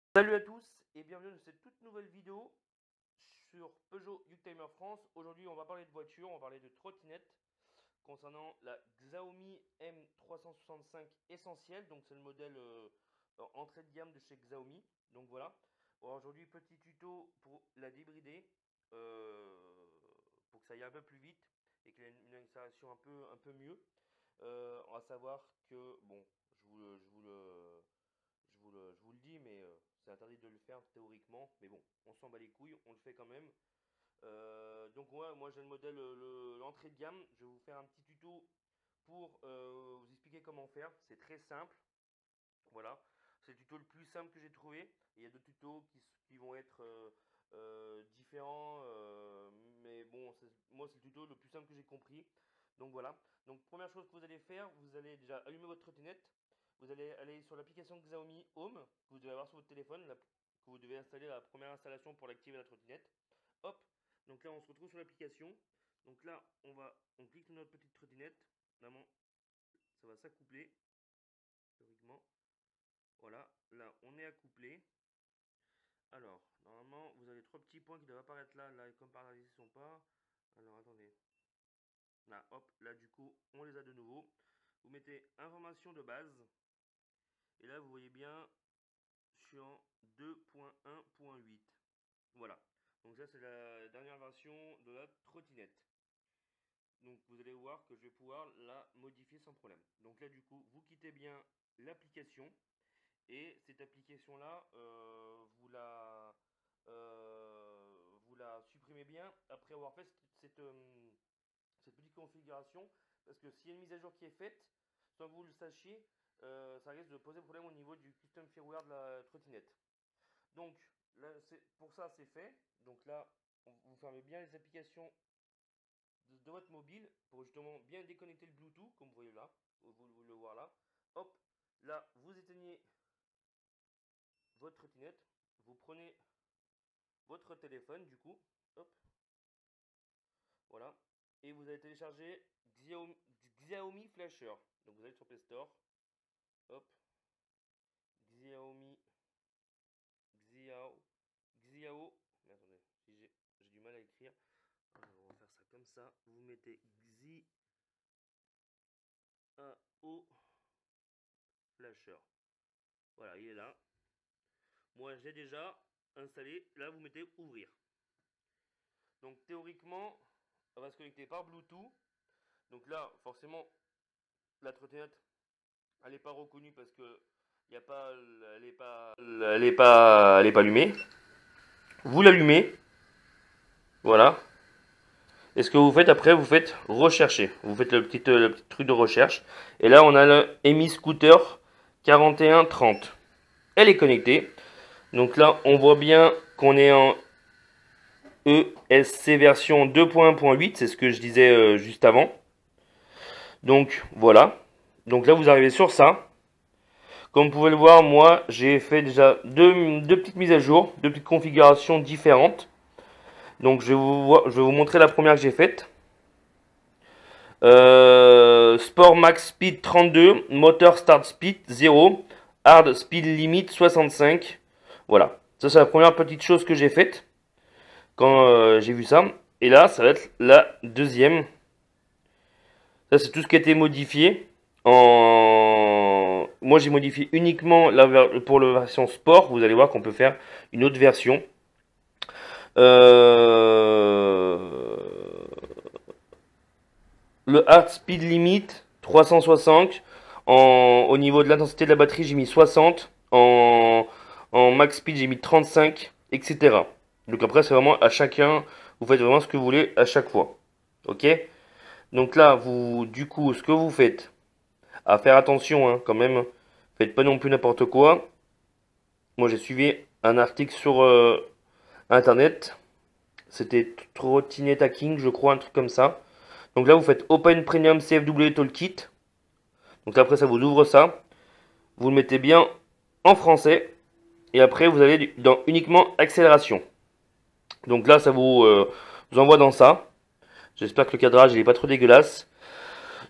Salut à tous et bienvenue dans cette toute nouvelle vidéo sur Peugeot Youngtimer France. Aujourd'hui on va parler de voiture, on va parler de trottinette concernant la Xiaomi M365 Essentiel. Donc c'est le modèle entrée de gamme de chez Xiaomi. Donc voilà. Bon, aujourd'hui petit tuto pour la débrider pour que ça aille un peu plus vite et qu'il ait une installation un peu mieux. À savoir que bon, je vous le dis, mais c'est interdit de le faire théoriquement. Mais bon, on s'en bat les couilles, on le fait quand même. Donc moi j'ai le modèle, l'entrée de gamme. Je vais vous faire un petit tuto pour vous expliquer comment faire. C'est très simple. Voilà, c'est le tuto le plus simple que j'ai trouvé. Il y a d'autres tutos qui vont être différents, mais bon, moi c'est le tuto le plus simple que j'ai compris. Donc voilà. Donc première chose que vous allez faire, vous allez déjà allumer votre trottinette. Vous allez aller sur l'application Xiaomi Home que vous devez avoir sur votre téléphone, que vous devez installer la première installation pour l'activer la trottinette. Hop. Donc là on se retrouve sur l'application. Donc là on clique sur notre petite trottinette. Normalement ça va s'accoupler théoriquement. Voilà, là on est accouplé. Alors, normalement, vous avez trois petits points qui doivent apparaître là. Là, comme par hasard, ils ne sont pas. Alors, attendez. Là, hop, là, du coup, on les a de nouveau. Vous mettez information de base. Et là, vous voyez bien, je suis en 2.1.8. Voilà. Donc, ça, c'est la dernière version de la trottinette. Donc, vous allez voir que je vais pouvoir la modifier sans problème. Donc, là, du coup, vous quittez bien l'application. Et cette application-là, vous la supprimez bien après avoir fait cette petite configuration. Parce que s'il y a une mise à jour qui est faite, sans que vous le sachiez, ça risque de poser problème au niveau du custom firmware de la trottinette. Donc, là, pour ça, c'est fait. Donc là, vous fermez bien les applications de votre mobile pour justement bien déconnecter le Bluetooth, comme vous voyez là. Vous le voir là. Hop, là, vous éteignez votre trottinette, vous prenez votre téléphone du coup, hop, voilà, et vous allez télécharger Xiaomi Flasher. Donc vous allez sur Play Store, hop, Xiaomi, Xiao, mais attendez, j'ai du mal à écrire, alors on va faire ça comme ça, vous mettez Xiao Flasher, voilà, il est là. Moi j'ai déjà installé, là vous mettez ouvrir. Donc théoriquement, on va se connecter par Bluetooth. Donc là, forcément, la trottinette, elle n'est pas reconnue parce que y a pas, elle est pas allumée. Vous l'allumez, voilà. Et ce que vous faites après, vous faites rechercher. Vous faites le petit truc de recherche. Et là, on a le EMI Scooter 4130. Elle est connectée. Donc là, on voit bien qu'on est en ESC version 2.1.8. C'est ce que je disais juste avant. Donc voilà. Donc là, vous arrivez sur ça. Comme vous pouvez le voir, moi, j'ai fait déjà deux petites mises à jour, deux petites configurations différentes. Donc je vais vous montrer la première que j'ai faite. Sport Max Speed 32, Motor Start Speed 0, Hard Speed Limit 65. Voilà, ça c'est la première petite chose que j'ai faite quand j'ai vu ça. Et là, ça va être la deuxième. Ça c'est tout ce qui a été modifié. Moi j'ai modifié uniquement pour la version sport. Vous allez voir qu'on peut faire une autre version. Le Hard Speed Limit 360. Au niveau de l'intensité de la batterie, j'ai mis 60. En Max Speed, j'ai mis 35, etc. Donc après, c'est vraiment à chacun. Vous faites vraiment ce que vous voulez à chaque fois. Ok? Donc là, du coup, ce que vous faites, à faire attention hein, quand même, faites pas non plus n'importe quoi. Moi, j'ai suivi un article sur internet. C'était Trottinette Hacking, je crois, un truc comme ça. Donc là, vous faites Open Premium CFW Toolkit. Donc après, ça vous ouvre ça. Vous le mettez bien en français. Et après, vous allez dans uniquement accélération. Donc là, ça vous envoie dans ça. J'espère que le cadrage n'est pas trop dégueulasse.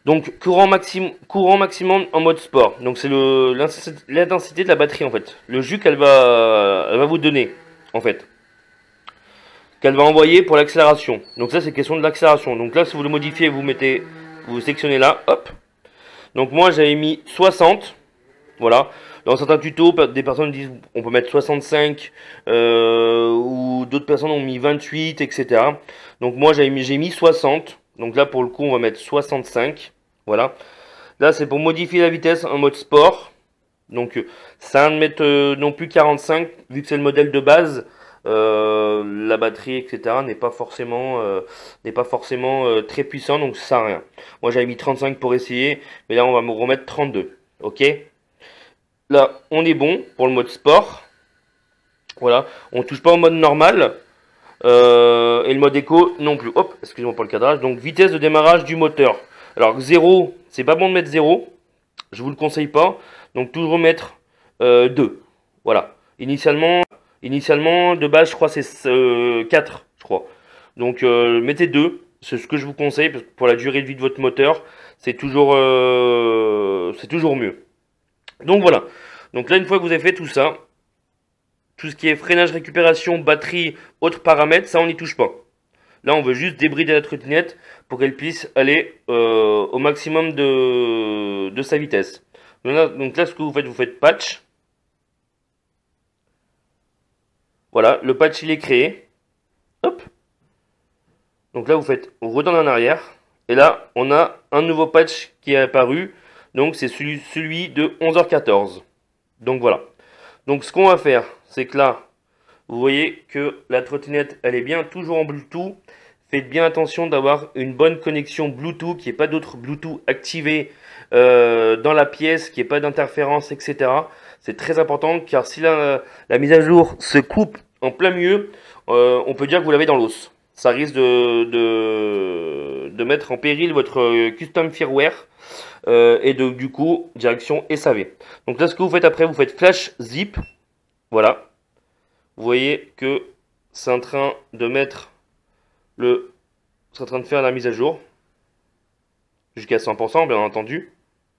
Donc courant maximum en mode sport. Donc c'est l'intensité de la batterie en fait. Le jus elle va vous donner en fait. Qu'elle va envoyer pour l'accélération. Donc ça c'est question de l'accélération. Donc là si vous le modifiez, vous sectionnez là, hop. Donc moi j'avais mis 60. Voilà. Dans certains tutos, des personnes disent on peut mettre 65 ou d'autres personnes ont mis 28, etc. Donc moi j'ai mis 60. Donc là pour le coup on va mettre 65. Voilà. Là c'est pour modifier la vitesse en mode sport. Donc ça ne mettre non plus 45 vu que c'est le modèle de base. La batterie etc. n'est pas forcément très puissant donc ça sert à rien. Moi j'avais mis 35 pour essayer mais là on va me remettre 32. Ok. Là, on est bon pour le mode sport. Voilà, on touche pas au mode normal. Et le mode éco non plus. Hop, excusez-moi pour le cadrage. Donc, vitesse de démarrage du moteur. Alors, 0, c'est pas bon de mettre 0. Je vous le conseille pas. Donc, toujours mettre 2. Voilà. Initialement, de base, je crois c'est 4, je crois. Donc, mettez 2. C'est ce que je vous conseille parce que pour la durée de vie de votre moteur, c'est toujours mieux. Donc voilà. Donc là, une fois que vous avez fait tout ça, tout ce qui est freinage, récupération, batterie, autres paramètres, ça on n'y touche pas. Là, on veut juste débrider la trottinette pour qu'elle puisse aller au maximum de sa vitesse. Donc là, ce que vous faites patch. Voilà, le patch il est créé. Hop. Donc là, on retourne en arrière. Et là, on a un nouveau patch qui est apparu. Donc c'est celui de 11h14. Donc voilà. Donc ce qu'on va faire, c'est que là, vous voyez que la trottinette, elle est bien toujours en Bluetooth. Faites bien attention d'avoir une bonne connexion Bluetooth, qu'il n'y ait pas d'autres Bluetooth activés dans la pièce, qu'il n'y ait pas d'interférence, etc. C'est très important car si la mise à jour se coupe en plein milieu, on peut dire que vous l'avez dans l'os. Ça risque de mettre en péril votre custom firmware et du coup, direction SAV. Donc là, ce que vous faites après, vous faites flash zip. Voilà. Vous voyez que c'est en train de c'est en train de faire la mise à jour. Jusqu'à 100%, bien entendu.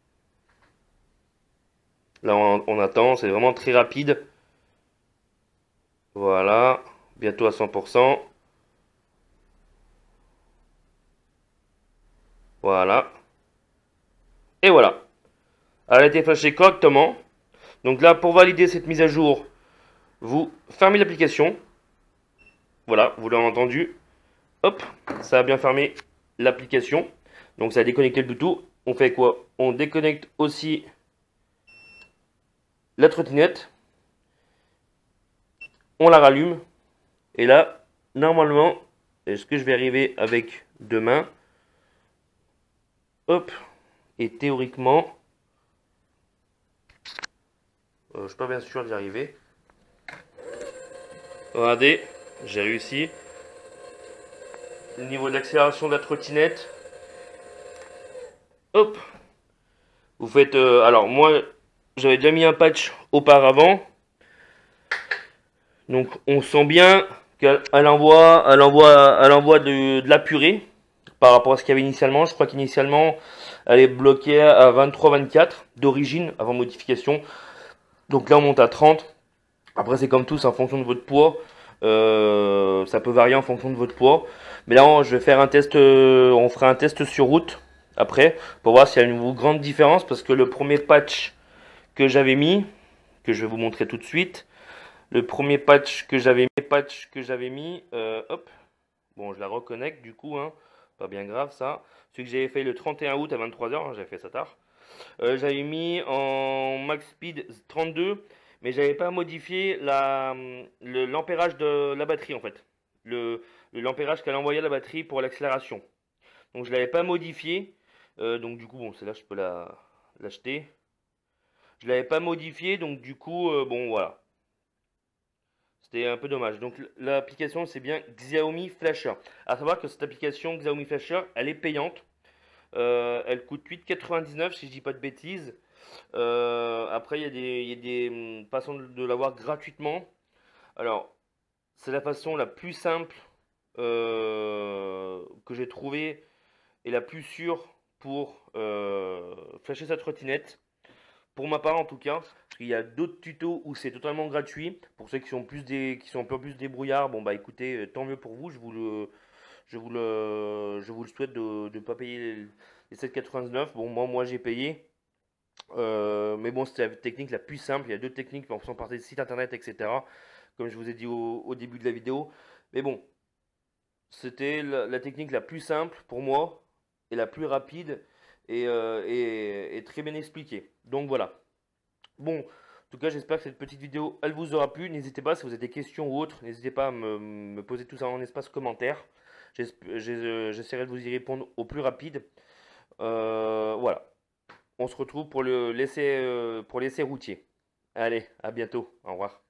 Là, on attend. C'est vraiment très rapide. Voilà. Bientôt à 100%. Voilà. Et voilà. Elle a été flashée correctement. Donc là, pour valider cette mise à jour, vous fermez l'application. Voilà, vous l'avez entendu. Hop, ça a bien fermé l'application. Donc ça a déconnecté le Bluetooth. On fait quoi? On déconnecte aussi la trottinette. On la rallume. Et là, normalement, est-ce que je vais arriver avec deux mains? Hop. Et théoriquement, je suis pas bien sûr d'y arriver. Regardez, j'ai réussi. Au niveau de l'accélération de la trottinette. Hop. Vous faites... alors moi, j'avais déjà mis un patch auparavant. Donc on sent bien qu'elle envoie de la purée par rapport à ce qu'il y avait initialement. Je crois qu'initialement, elle est bloquée à 23-24 d'origine avant modification. Donc là, on monte à 30. Après, c'est comme tout, c'est en fonction de votre poids. Ça peut varier en fonction de votre poids. Mais là, je vais faire un test. On fera un test sur route après pour voir s'il y a une grande différence. Parce que le premier patch que j'avais mis, que je vais vous montrer tout de suite, le premier patch que j'avais mis, hop, bon, je la reconnecte du coup, hein, pas bien grave ça. Celui que j'avais fait le 31 août à 23h, hein, j'avais fait ça tard. J'avais mis en max speed 32, mais j'avais pas modifié l'ampérage de la batterie en fait. L'ampérage qu'elle envoyait à la batterie pour l'accélération. Donc je l'avais pas modifié. Donc du coup, bon, celle-là je peux l'acheter. Je l'avais pas modifié, donc du coup, bon voilà. C'était un peu dommage. Donc l'application c'est bien Xiaomi Flasher. À savoir que cette application Xiaomi Flasher, elle est payante. Elle coûte 8,99 si je dis pas de bêtises. Après il y a des façons de l'avoir gratuitement. Alors c'est la façon la plus simple que j'ai trouvée et la plus sûre pour flasher sa trottinette. Pour ma part en tout cas, parce qu'il y a d'autres tutos où c'est totalement gratuit. Pour ceux qui sont qui sont un peu plus débrouillards, bon bah écoutez, tant mieux pour vous. Je vous le souhaite de ne pas payer les 7,99. Bon moi j'ai payé. Mais bon, c'était la technique la plus simple. Il y a deux techniques en faisant partie des sites internet, etc. Comme je vous ai dit au début de la vidéo. Mais bon, c'était la technique la plus simple pour moi et la plus rapide et très bien expliquée. Donc voilà. Bon, en tout cas, j'espère que cette petite vidéo, elle vous aura plu. N'hésitez pas, si vous avez des questions ou autres, n'hésitez pas à me poser tout ça en espace commentaire. J'essaierai de vous y répondre au plus rapide. Voilà. On se retrouve pour l'essai routier. Allez, à bientôt. Au revoir.